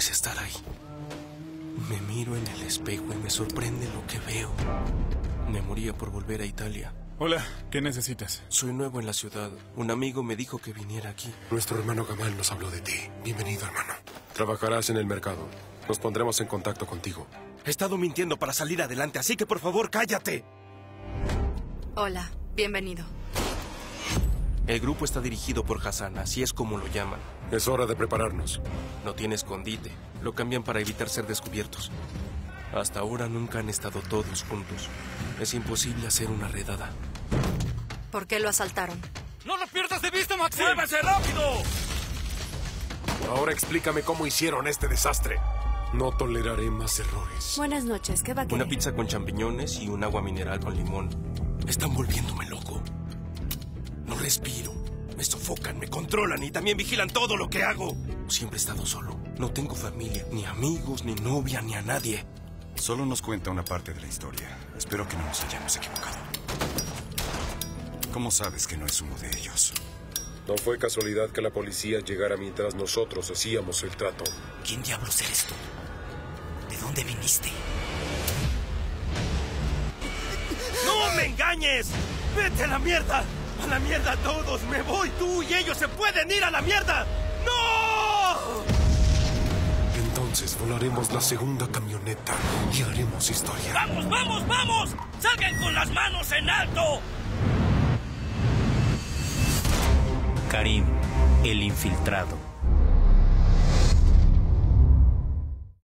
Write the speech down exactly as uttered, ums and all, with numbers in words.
es estar ahí. Me miro en el espejo y me sorprende lo que veo. Me moría por volver a Italia. Hola, ¿qué necesitas? Soy nuevo en la ciudad. Un amigo me dijo que viniera aquí. Nuestro hermano Gamal nos habló de ti. Bienvenido, hermano. Trabajarás en el mercado. Nos pondremos en contacto contigo. He estado mintiendo para salir adelante, así que por favor, cállate. Hola, bienvenido. El grupo está dirigido por Hassan, así es como lo llaman. Es hora de prepararnos. No tiene escondite. Lo cambian para evitar ser descubiertos. Hasta ahora nunca han estado todos juntos. Es imposible hacer una redada. ¿Por qué lo asaltaron? ¡No lo pierdas de vista, Maxim! ¡Muévese rápido! Ahora explícame cómo hicieron este desastre. No toleraré más errores. Buenas noches, ¿qué va a querer? Una pizza con champiñones y un agua mineral con limón. Están volviéndome loco. No respiro. Me sofocan, me controlan y también vigilan todo lo que hago. Siempre he estado solo. No tengo familia, ni amigos, ni novia, ni a nadie. Solo nos cuenta una parte de la historia. Espero que no nos hayamos equivocado. ¿Cómo sabes que no es uno de ellos? No fue casualidad que la policía llegara mientras nosotros hacíamos el trato. ¿Quién diablos eres tú? ¿De dónde viniste? ¡No me engañes! ¡Vete a la mierda! ¡A la mierda todos! ¡Me voy! ¡Tú y ellos se pueden ir a la mierda! ¡No! Entonces volaremos la segunda camioneta y haremos historia. ¡Vamos, vamos, vamos! ¡Salgan con las manos en alto! Karim, el infiltrado.